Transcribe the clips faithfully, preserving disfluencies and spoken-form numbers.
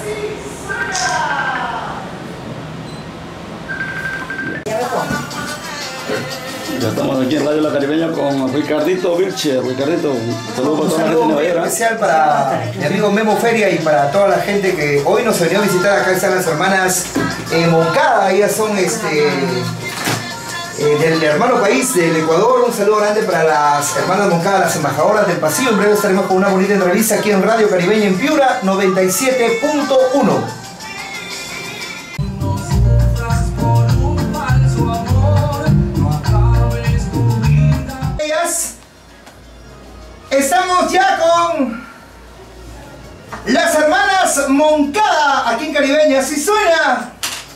Ya estamos aquí en Radio La Caribeña con Ricardito Virche. Ricardito, saludos para toda la gente de Nueva York. Un especial para mi amigo Memo Feria y para toda la gente que hoy nos venido a visitar. Acá están las hermanas eh, Moncada, ellas son este, eh, del hermano país del Ecuador. Un saludo grande para las hermanas Moncada, las embajadoras del pasillo. En breve estaremos con una bonita entrevista aquí en Radio Caribeña en Piura noventa y siete punto uno. Estamos ya con las hermanas Moncada aquí en Caribeña. Si suena,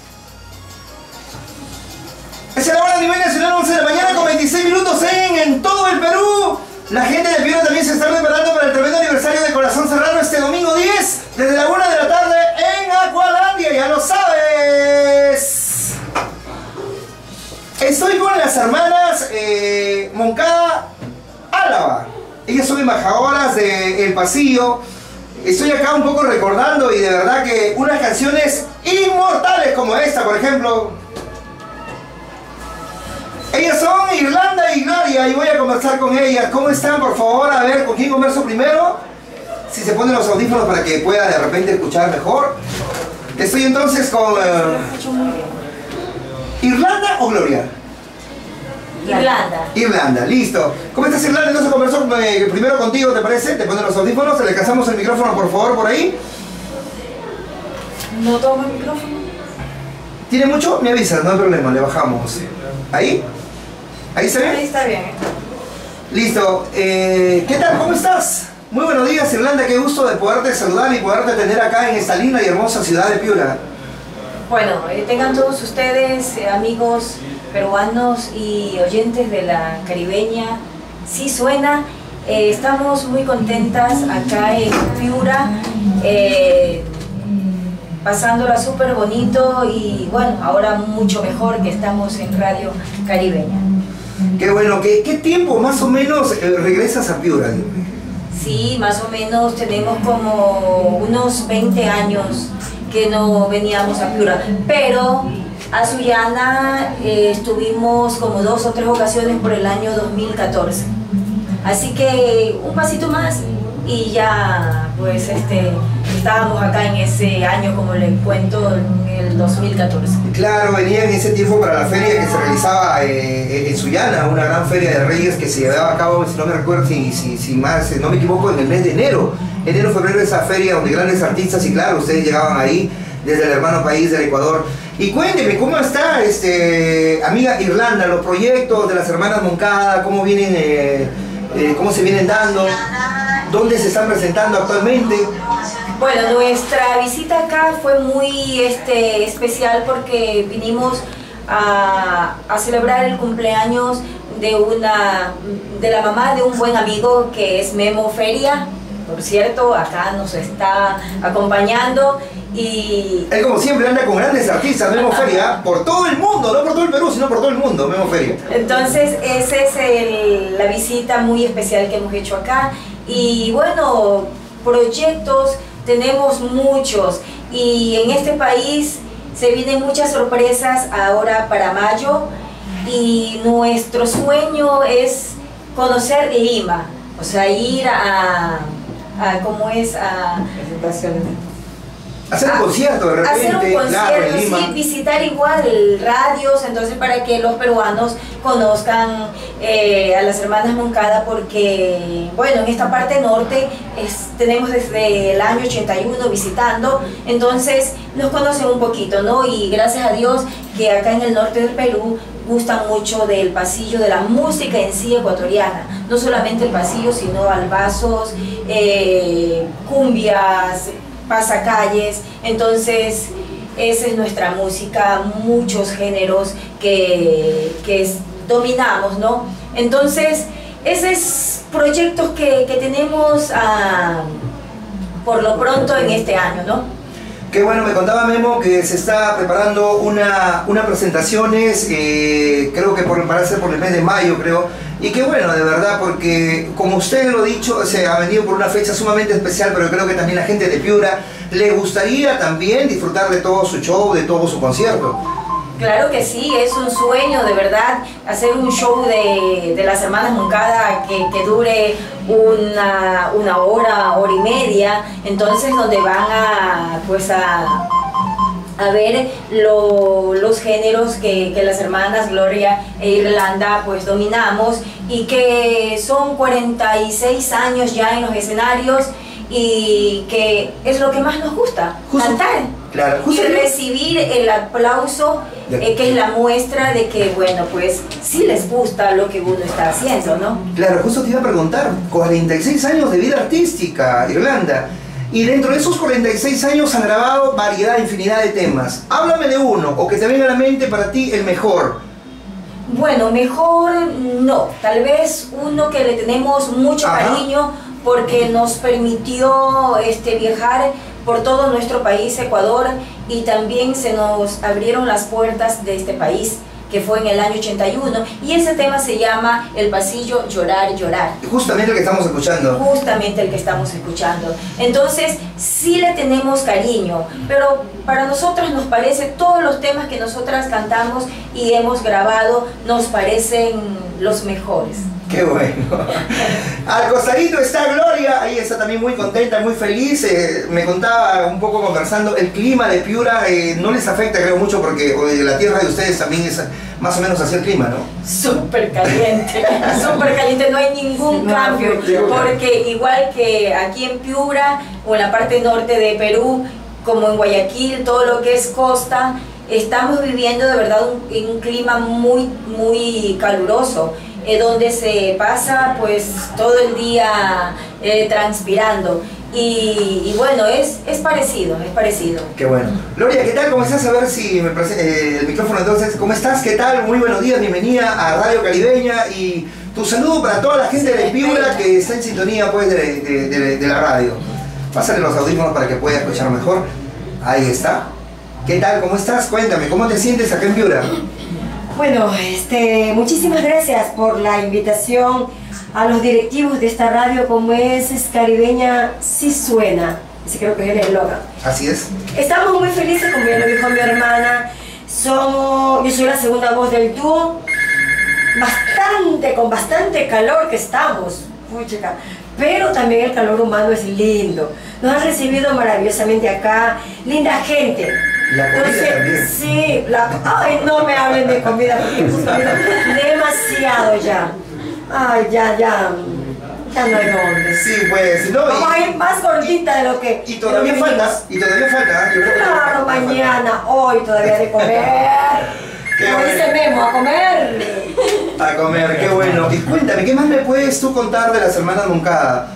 es la hora a nivel nacional, once de la mañana con veintiséis minutos en, en todo el Perú. La gente de Piura también se está preparando para el tremendo aniversario de Corazón Serrano este domingo diez, desde la una de la tarde en Aqualandia, ya lo sabes. Estoy con las hermanas eh, Moncada Álava. Ellas son embajadoras del pasillo. Estoy acá un poco recordando y de verdad que unas canciones inmortales como esta, por ejemplo. Ellas son Irlanda y Gloria y voy a conversar con ellas. ¿Cómo están? Por favor, a ver, ¿con quién converso primero? Si se ponen los audífonos para que pueda de repente escuchar mejor. Estoy entonces con... Uh, ¿Irlanda o Gloria? Irlanda. Irlanda, listo. ¿Cómo estás, Irlanda? Entonces conversó eh, primero contigo, ¿te parece? Te ponen los audífonos, le alcanzamos el micrófono, por favor, por ahí. No tomo el micrófono. ¿Tiene mucho? Me avisas, no hay problema, le bajamos. ¿Ahí? ¿Ahí se ve? Ahí está bien. Listo. Eh, ¿Qué tal? ¿Cómo estás? Muy buenos días, Irlanda. Qué gusto de poderte saludar y poderte tener acá en esta linda y hermosa ciudad de Piura. Bueno, eh, tengan todos ustedes, eh, amigos peruanos y oyentes de la Caribeña, sí suena, eh, estamos muy contentas acá en Piura, eh, pasándola súper bonito y bueno, ahora mucho mejor que estamos en Radio Caribeña. Qué bueno, ¿qué, qué tiempo más o menos eh, regresas a Piura? Sí, más o menos tenemos como unos veinte años que no veníamos a Piura, pero a Sullana eh, estuvimos como dos o tres ocasiones por el año dos mil catorce. Así que un pasito más y ya pues este, estábamos acá en ese año, como les cuento, en el dos mil catorce. Claro, venía en ese tiempo para la feria que se realizaba eh, en Sullana, una gran feria de Reyes que se llevaba a cabo, si no me recuerdo, si, si, si más, no me equivoco, en el mes de enero. Enero, febrero, esa feria donde grandes artistas, y claro, ustedes llegaban ahí desde el hermano país del Ecuador. Y cuénteme, ¿cómo está, este, amiga Irlanda, los proyectos de las hermanas Moncada? ¿Cómo vienen, eh, eh, cómo se vienen dando? ¿Dónde se están presentando actualmente? Bueno, nuestra visita acá fue muy este, especial porque vinimos a, a celebrar el cumpleaños de, una, de la mamá de un buen amigo que es Memo Feria. Por cierto, acá nos está acompañando y... Él como siempre anda con grandes artistas, Memo Feria, por todo el mundo, no por todo el Perú, sino por todo el mundo, Memo Feria. Entonces, esa es el, la visita muy especial que hemos hecho acá. Y bueno, proyectos tenemos muchos y en este país se vienen muchas sorpresas ahora para mayo y nuestro sueño es conocer Lima, o sea, ir a... a ¿cómo es? A presentaciones. Hacer un concierto de repente, hacer un concierto, claro, en Lima. Sí, visitar igual radios, entonces para que los peruanos conozcan eh, a las hermanas Moncada, porque bueno, en esta parte norte es, tenemos desde el año ochenta y uno visitando, entonces nos conocen un poquito, ¿no? Y gracias a Dios que acá en el norte del Perú gustan mucho del pasillo, de la música en sí ecuatoriana, no solamente el pasillo, sino albazos, eh, cumbias, pasacalles. Entonces esa es nuestra música, muchos géneros que, que es, dominamos, ¿no? Entonces esos proyectos que, que tenemos ah, por lo pronto en este año, ¿no? Qué bueno, me contaba Memo que se está preparando una, una presentaciones, eh, creo que por, para ser por el mes de mayo, creo. Y qué bueno, de verdad, porque como usted lo ha dicho, se ha venido por una fecha sumamente especial, pero creo que también la gente de Piura ¿Le gustaría también disfrutar de todo su show, de todo su concierto? Claro que sí, es un sueño de verdad hacer un show de, de las hermanas Moncada que, que dure una, una hora, hora y media, entonces donde van a, pues a, a ver lo, los géneros que, que las hermanas Gloria e Irlanda pues dominamos y que son cuarenta y seis años ya en los escenarios y que es lo que más nos gusta, Justo, cantar. Claro, Y recibir el aplauso, eh, que es la muestra de que, bueno, pues sí les gusta lo que uno está haciendo, ¿no? Claro, justo te iba a preguntar, cuarenta y seis años de vida artística, Irlanda, y dentro de esos cuarenta y seis años han grabado variedad, infinidad de temas. Háblame de uno, o que te venga a la mente para ti el mejor. Bueno, mejor no, tal vez uno que le tenemos mucho Ajá. cariño porque nos permitió este, viajar por todo nuestro país, Ecuador, y también se nos abrieron las puertas de este país, que fue en el año ochenta y uno, y ese tema se llama El Pasillo, Llorar, Llorar. Justamente el que estamos escuchando. Justamente el que estamos escuchando. Entonces, sí le tenemos cariño, pero para nosotros nos parece, todos los temas que nosotras cantamos y hemos grabado, nos parecen los mejores. Qué bueno. Al costadito está Gloria, ahí está también muy contenta, muy feliz. Eh, me contaba un poco conversando, el clima de Piura eh, no les afecta, creo, mucho, porque eh, la tierra de ustedes también es más o menos así el clima, ¿no? Súper caliente, súper caliente, no hay ningún No, cambio, no, porque igual que aquí en Piura o en la parte norte de Perú, como en Guayaquil, todo lo que es costa, estamos viviendo de verdad un, en un clima muy, muy caluroso. Eh, donde se pasa pues todo el día eh, transpirando y, y bueno, es, es parecido, es parecido. Qué bueno. Gloria, ¿qué tal? ¿Cómo estás? A ver si me prese- eh, el micrófono entonces. ¿Cómo estás? ¿Qué tal? Muy buenos días, bienvenida a Radio Caribeña y tu saludo para toda la gente de Piura que está en sintonía pues de, de, de, de la radio. Pásale los audífonos para que pueda escuchar mejor. Ahí está. ¿Qué tal? ¿Cómo estás? Cuéntame, ¿cómo te sientes acá en Piura? Bueno, este, muchísimas gracias por la invitación a los directivos de esta radio, como es, es Caribeña, sí suena. Ese creo que es el eslogan. Así es. Estamos muy felices, como ya lo dijo mi hermana. Somos, yo soy la segunda voz del dúo. Bastante, con bastante calor que estamos. Puchica. Pero también el calor humano es lindo. Nos han recibido maravillosamente acá. Linda gente. La comida Entonces, también. sí, la, ay, no me hablen de comida porque hemos comido demasiado ya. Ay, ya, ya, ya no hay dónde. Sí, pues, no. Vamos a Y, ir más gordita de lo que... y todavía de lo que falta, y todavía falta. ¿eh? Yo creo que Claro, todavía falta. mañana, hoy todavía de comer. Qué Como bueno. dice Memo, a comer. A comer, qué bueno. Y cuéntame, ¿qué más me puedes tú contar de las hermanas Moncada?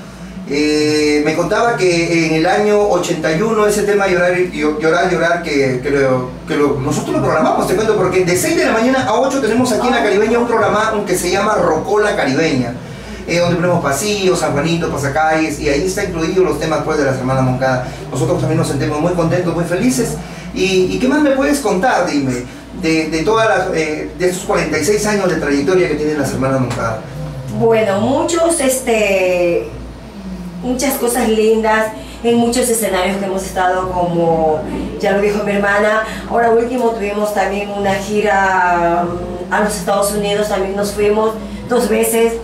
Eh, me contaba que en el año ochenta y uno ese tema Llorar, Llorar, Llorar, que, que, lo, que lo, nosotros lo programamos, te cuento, porque de seis de la mañana a ocho tenemos aquí en la Caribeña un programa que se llama Rocola Caribeña, eh, donde ponemos pasillos, San Juanito, pasacalles, y ahí está incluidos los temas pues, de las hermanas Moncada. Nosotros también nos sentimos muy contentos, muy felices. ¿Y, y qué más me puedes contar, dime, de, de, todas las, eh, de esos cuarenta y seis años de trayectoria que tienen las hermanas Moncada? Bueno, muchos, este, muchas cosas lindas en muchos escenarios que hemos estado, como ya lo dijo mi hermana. Ahora último tuvimos también una gira um, a los Estados Unidos, también nos fuimos dos veces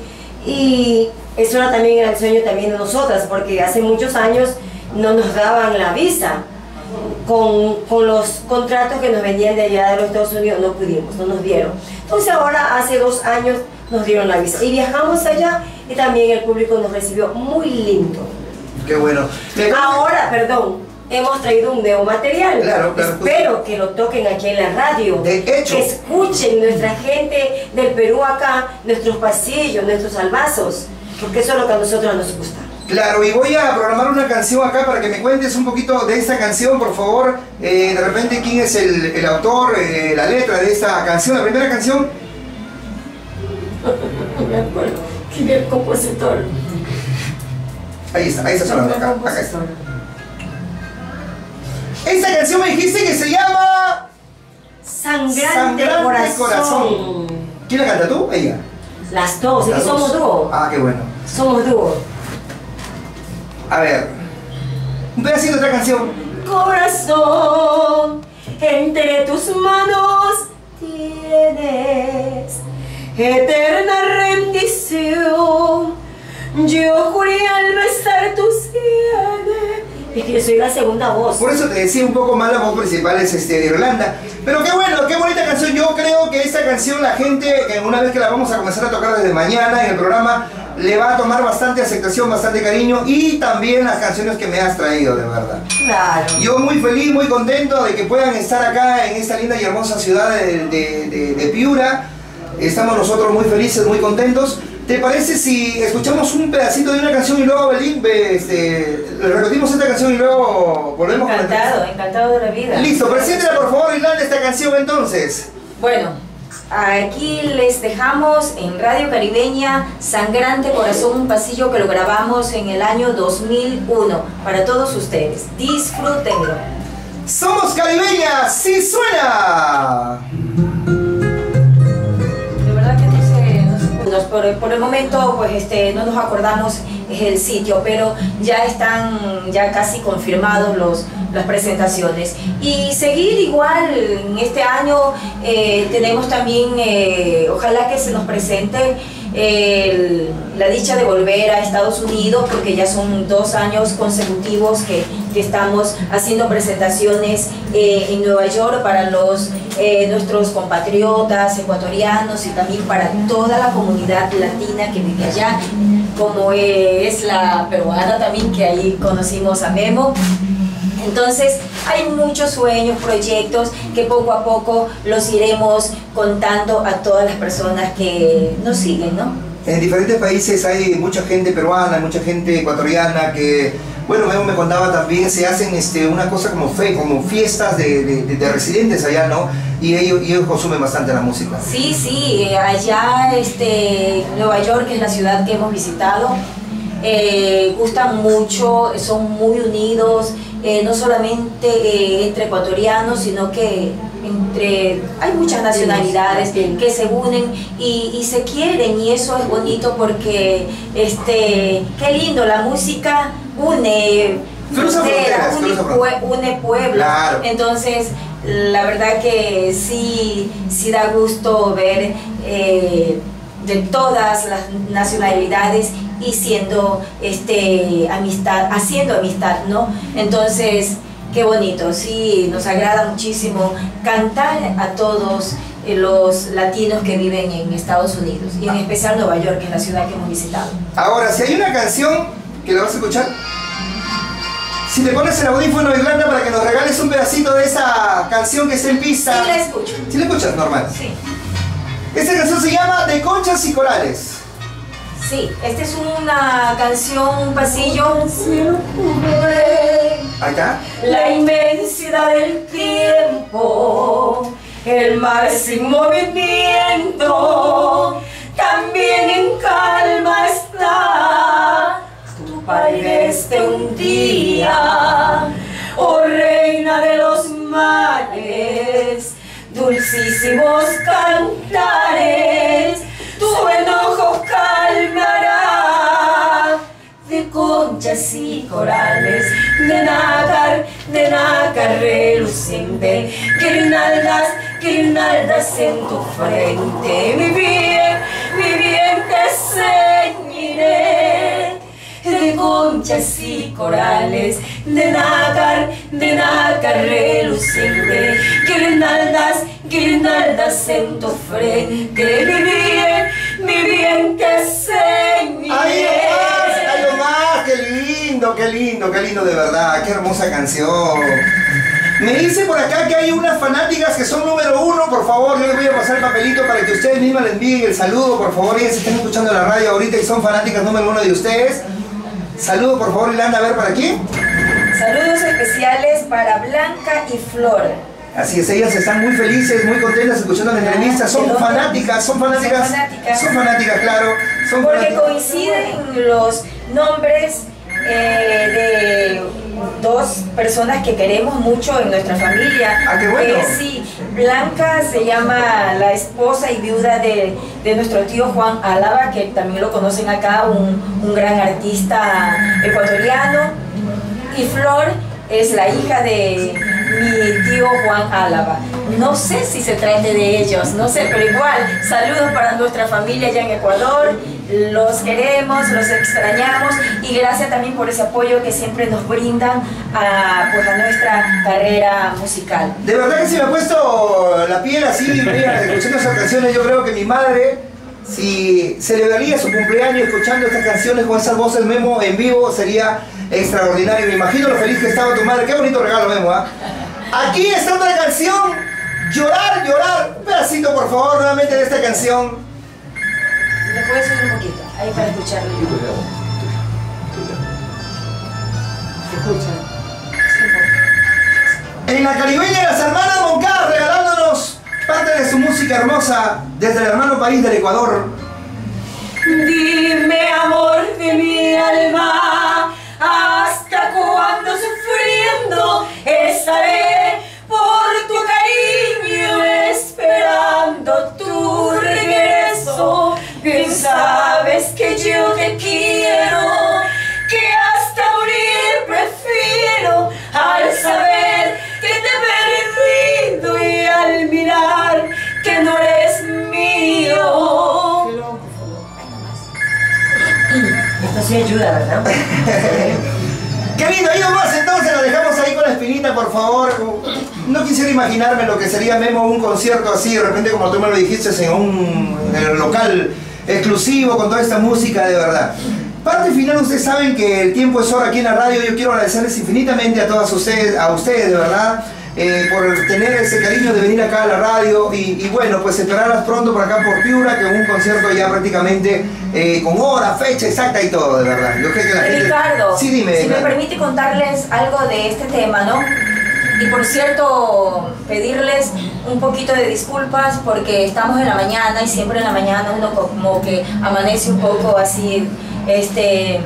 y eso era también el sueño también de nosotras, porque hace muchos años no nos daban la visa. Con, con los contratos que nos venían de allá de los Estados Unidos no pudimos, no nos dieron. Entonces ahora hace dos años nos dieron la visa y viajamos allá y también el público nos recibió muy lindo. Qué bueno. Me- Ahora, perdón, hemos traído un nuevo material. Claro, claro, Espero que lo toquen aquí en la radio. De hecho. Que escuchen nuestra gente del Perú acá, nuestros pasillos, nuestros albazos, porque eso es lo que a nosotros nos gusta. Claro, y voy a programar una canción acá para que me cuentes un poquito de esta canción, por favor. Eh, de repente, ¿quién es el, el autor, eh, la letra de esta canción? La primera canción. No me acuerdo quién es el compositor. Ahí está, ahí está sonando acá, acá está. compositor. Esta canción me dijiste que se llama Sangrante, Sangrante corazón. Corazón. ¿Quién la canta tú? Ella. Las dos, es Las que dos. somos dúo. Ah, qué bueno. Somos dúo. A ver, Un pedacito de esta canción. Corazón, entre tus manos tienes eterna rendición. Yo juré al besar tus sienes. Es que yo soy la segunda voz. Por eso te decía un poco más, la voz principal es este, de Irlanda. Pero qué bueno, qué bonita canción. Yo creo que esta canción la gente, una vez que la vamos a comenzar a tocar desde mañana en el programa, le va a tomar bastante aceptación, bastante cariño, y también las canciones que me has traído, de verdad. Claro. Yo muy feliz, muy contento de que puedan estar acá en esta linda y hermosa ciudad de, de, de, de Piura. Estamos nosotros muy felices, muy contentos. ¿Te parece si escuchamos un pedacito de una canción y luego, Belín, este, le repetimos esta canción y luego volvemos Encantado, con la canción? encantado de la vida. Listo, preséntela por favor, Irlanda, esta canción entonces. Bueno, aquí les dejamos en Radio Caribeña Sangrante Corazón, un pasillo que lo grabamos en el año dos mil uno para todos ustedes. Disfrútenlo. Somos caribeñas, ¡sí suena! De verdad que no sé, no sé nos, por, por el momento pues este, no nos acordamos el sitio, pero ya están ya casi confirmados los, las presentaciones. Y seguir igual en este año eh, tenemos también, eh, ojalá que se nos presente eh, la dicha de volver a Estados Unidos, porque ya son dos años consecutivos que, que estamos haciendo presentaciones eh, en Nueva York para los, eh, nuestros compatriotas ecuatorianos y también para toda la comunidad latina que vive allá, como es la peruana también, que ahí conocimos a Memo. Entonces hay muchos sueños, proyectos que poco a poco los iremos contando a todas las personas que nos siguen, ¿no? En diferentes países hay mucha gente peruana, mucha gente ecuatoriana que, bueno, Memo me contaba también, se hacen este, una cosa como fe, como fiestas de, de, de residentes allá, ¿no? Y ellos, y ellos consumen bastante la música. Sí, sí, allá este, Nueva York, que es la ciudad que hemos visitado, eh, gustan mucho, son muy unidos, eh, no solamente eh, entre ecuatorianos, sino que entre, hay muchas nacionalidades que se unen y, y se quieren, y eso es bonito porque este, qué lindo, la música une fronteras, une, pue, une pueblos. Claro. Entonces la verdad que sí, sí da gusto ver eh, de todas las nacionalidades y siendo este, amistad, haciendo amistad, ¿no? Entonces, qué bonito, sí, nos agrada muchísimo cantar a todos los latinos que viven en Estados Unidos, y en especial Nueva York, que es la ciudad que hemos visitado. Ahora, si hay una canción que la vas a escuchar, si te pones el audífono, Irlanda, para que nos regales un pedacito de esa canción que está en pista. Sí, la escucho. ¿Sí la escuchas? Normal. Sí. Esta canción se llama De Conchas y Corales. Sí, esta es una canción, un pasillo. Ahí está. La inmensidad del tiempo, el mar sin movimiento, también en calma está tu pálidez de un día, oh reina de los mares, dulcísimos cantares, tu enojo calmará. De conchas y corales, de nácar, de nácar reluciente, guirnaldas, guirnaldas en tu frente, mi bien, mi bien te ceñiré. De conchas y corales, de nácar, de nácar reluciente, guirnaldas, guirnaldas en tu frente, mi bien, mi bien te ceñiré. ¡Ay, ay, más! ¡Qué lindo, qué lindo, qué lindo de verdad! ¡Qué hermosa canción! Me dice por acá que hay unas fanáticas que son número uno. Por favor, yo les voy a pasar el papelito para que ustedes mismas les envíen el saludo. Por favor, ellas están escuchando la radio ahorita y son fanáticas número uno de ustedes. Saludo, por favor, Irlanda, a ver, ¿para quién? Saludos especiales para Blanca y Flor. Así es, ellas están muy felices, muy contentas escuchando la entrevista. Son fanáticas, son fanáticas. Son fanáticas. Son fanáticas, claro. Son Porque fanáticas. coinciden los nombres eh, de dos personas que queremos mucho en nuestra familia. Ah, qué bueno. Eh, sí, Blanca se llama la esposa y viuda de, de nuestro tío Juan Álava, que también lo conocen acá, un, un gran artista ecuatoriano. Y Flor es la hija de mi tío Juan Álava. No sé si se trate de ellos, no sé, pero igual, saludos para nuestra familia allá en Ecuador. Los queremos, los extrañamos y gracias también por ese apoyo que siempre nos brindan a, pues, a nuestra carrera musical. De verdad que si me he puesto la piel así, mira, escuchando esas canciones, yo creo que mi madre, si celebraría su cumpleaños escuchando estas canciones con esas voces Memo en vivo, sería extraordinario. Me imagino lo feliz que estaba tu madre. Qué bonito regalo, Memo, ¿ah? ¿eh? Aquí está otra canción, Llorar, Llorar. Un pedacito, por favor, nuevamente de esta canción. ¿Le puedes subir un poquito? Ahí para escucharlo. ¿Se escucha? En la caribeña, las hermanas Moncada regalándonos parte de su música hermosa desde el hermano país del Ecuador. Dime, amor de mi alma, ¿hasta cuándo sufriendo estaré por tu cariño esperando tu regreso? Bien sabes que yo te quiero, que hasta morir prefiero al saber que te he perdido y al mirar que no eres mío. Esto sí ayuda, ¿verdad? Qué lindo, ahí nomás entonces lo dejamos ahí con la espinita, por favor. No quisiera imaginarme lo que sería, Memo, un concierto así, de repente como tú me lo dijiste, en un, en un local exclusivo con toda esta música, de verdad. Parte final, ustedes saben que el tiempo es oro aquí en la radio. Yo quiero agradecerles infinitamente a todas ustedes, a ustedes de verdad, eh, por tener ese cariño de venir acá a la radio y, y bueno, pues esperarlas pronto por acá por Piura, que un concierto ya prácticamente eh, con hora, fecha exacta y todo, de verdad. Yo creo que la gente... Ricardo, sí, dime, si me permite contarles algo de este tema, ¿no? Y por cierto, pedirles un poquito de disculpas porque estamos en la mañana y siempre en la mañana uno como que amanece un poco así, este,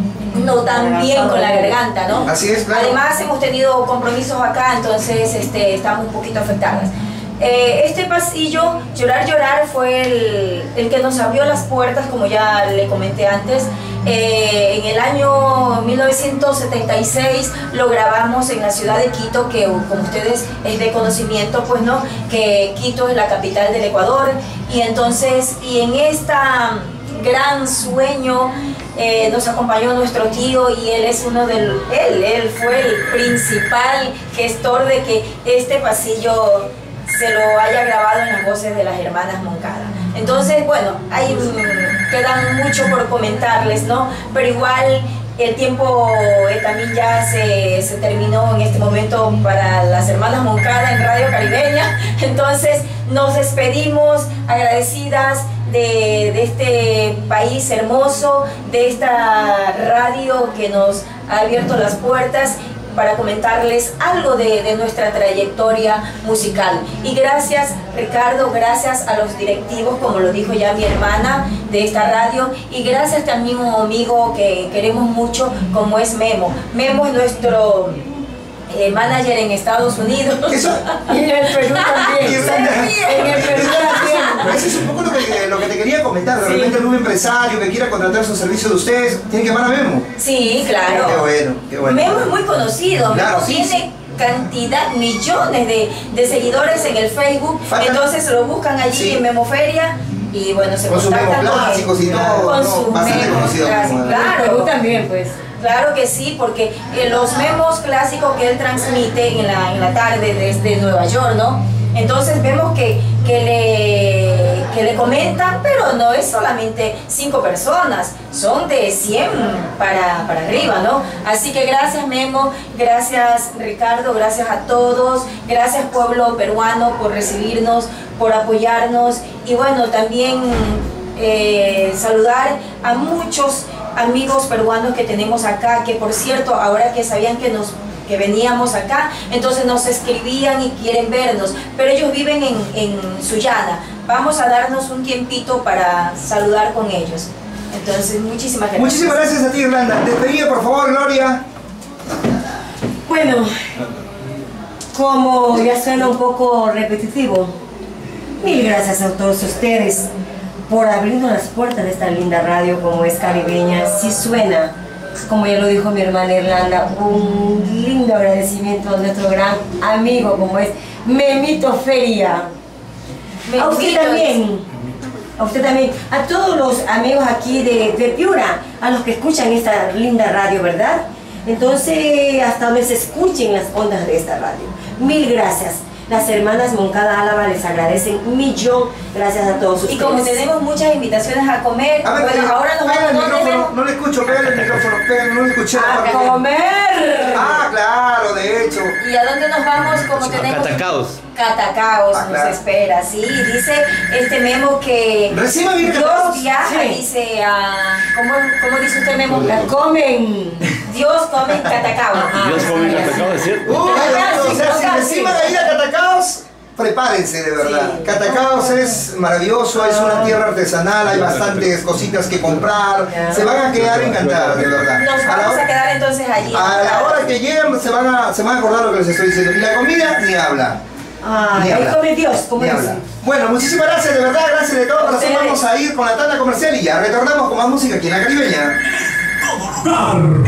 no tan bien con la garganta, ¿no? Así es, claro. Además hemos tenido compromisos acá, entonces este, estamos un poquito afectadas. Eh, este pasillo, Llorar, Llorar, fue el, el que nos abrió las puertas, como ya le comenté antes. Eh, en el año mil novecientos setenta y seis lo grabamos en la ciudad de Quito, que como ustedes es de conocimiento, pues no, que Quito es la capital del Ecuador. Y entonces, y en esta gran sueño eh, nos acompañó nuestro tío y él es uno del, él, él fue el principal gestor de que este pasillo se lo haya grabado en las voces de las hermanas Moncada. Entonces, bueno, ahí mmm, quedan mucho por comentarles, ¿no? Pero igual el tiempo eh, también ya se, se terminó en este momento para las hermanas Moncada en Radio Caribeña. Entonces, nos despedimos agradecidas de, de este país hermoso, de esta radio que nos ha abierto las puertas para comentarles algo de, de nuestra trayectoria musical. Y gracias, Ricardo, gracias a los directivos, como lo dijo ya mi hermana de esta radio, y gracias también a un amigo que queremos mucho, como es Memo. Memo es nuestro eh, manager en Estados Unidos. Eso. Y en el Perú también. En el Perú también. Eso es un poco lo que, lo que te quería comentar. De Sí. repente algún empresario que quiera contratar sus servicios de ustedes, tiene que llamar a Memo. Sí, claro. Qué bueno, qué bueno. Memo es muy conocido. Claro, Memo sí, tiene sí. cantidad, millones de, de seguidores en el Facebook. Falta- Entonces lo buscan allí Sí. en Memoferia y bueno, se Con sus contactan Memo con él. clásicos y todo, Con no, sus bastante memos conocido clásicos. como- En el Perú Claro. también, pues. Claro que sí, porque eh, los memos clásicos que él transmite en la, en la tarde desde Nueva York, ¿no? Entonces vemos que, que, le, que le comentan, pero no es solamente cinco personas, son de cien para, para arriba, ¿no? Así que gracias Memo, gracias Ricardo, gracias a todos, gracias pueblo peruano por recibirnos, por apoyarnos y bueno, también eh, saludar a muchos amigos peruanos que tenemos acá, que por cierto, ahora que sabían que nos que veníamos acá, entonces nos escribían y quieren vernos, pero ellos viven en, en Sullana. Vamos a darnos un tiempito para saludar con ellos. Entonces, muchísimas gracias. Muchísimas gracias a ti, Irlanda. Despedida, por favor, Gloria. Bueno, como ya suena un poco repetitivo, mil gracias a todos ustedes por abrirnos las puertas de esta linda radio como es Caribeña. Sí suena como ya lo dijo mi hermana Irlanda, un lindo agradecimiento a nuestro gran amigo como es Memito Feria. A usted también, a usted también, a todos los amigos aquí de, de Piura, a los que escuchan esta linda radio, ¿verdad? Entonces, hasta donde se escuchen las ondas de esta radio. Mil gracias. Las hermanas Moncada Álava les agradecen un millón, gracias a todos ustedes. Y como tenemos muchas invitaciones a comer, A ver, bueno, eh, ahora nos pega vamos el a micrófono, no le escucho, pega el micrófono, pega, no le escuché. Ah, ¡A comer! Ah, claro, de hecho. ¿Y a dónde nos vamos? Como A tenemos... Catacaos. Catacaos Ah, nos claro. espera, sí. Dice este Memo que Recién va a ir Dios Catacaos. viaja, Sí. dice a... ¿Cómo, cómo dice usted, Memo? La comen. Dios come en Catacao. Dios come en Catacaos, ¿es cierto? Uy, Casi, o sea, si casi. recién van a ir a Catacaos, prepárense de verdad. Sí. Catacaos es maravilloso, es una tierra artesanal, hay bastantes cositas que comprar. Se van a quedar encantadas, de verdad. Nos A la vamos a hora- quedar entonces allí. A la hora que lleguen se van a, se van a acordar lo que les estoy diciendo. Y la comida ni habla. Ay, Ni ahí habla. come Dios, como Ni dice. habla. Bueno, muchísimas gracias, de verdad, gracias de todo corazón. Ustedes. Vamos a ir con la tanda comercial y ya retornamos con más música aquí en La Caribeña. Car.